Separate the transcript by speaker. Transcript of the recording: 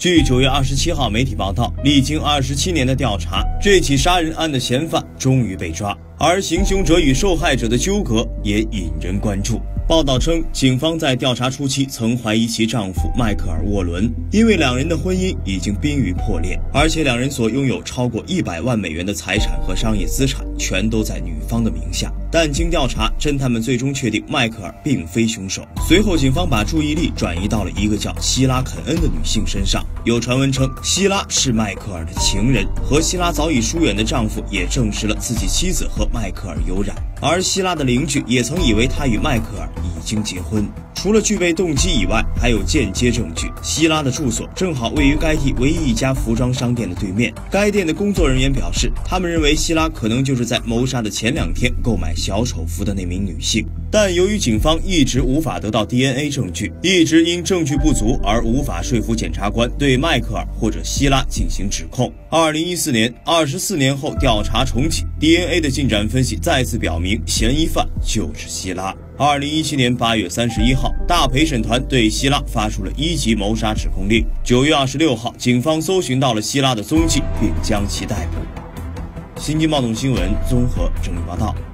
Speaker 1: 据9月27号媒体报道，历经27年的调查，这起杀人案的嫌犯终于被抓，而行凶者与受害者的纠葛也引人关注。报道称，警方在调查初期曾怀疑其丈夫迈克尔·沃伦，因为两人的婚姻已经濒于破裂，而且两人所拥有超过100万美元的财产和商业资产全都在女方的名下。但经调查，侦探们最终确定迈克尔并非凶手。随后，警方把注意力转移到了一个叫希拉·肯恩的女性身上。有传闻称，希拉是迈克尔的情人，和希拉早已疏远的丈夫也证实了自己妻子和迈克尔有染。而希拉的邻居也曾以为他与迈克尔已经结婚。除了具备动机以外，还有间接证据。希拉的住所正好位于该地唯一一家服装商店的对面。该店的工作人员表示，他们认为希拉可能就是在谋杀的前2天购买小丑服的那名女性。但由于警方一直无法得到 DNA 证据，一直因证据不足而无法说服检察官对迈克尔或者希拉进行指控。2014年，24年后调查重启 ，DNA 的进展分析再次表明嫌疑犯就是希拉。2017年8月31号，大陪审团对希拉发出了1级谋杀指控令。9月26号，警方搜寻到了希拉的踪迹，并将其逮捕。新京报动新闻综合整理报道。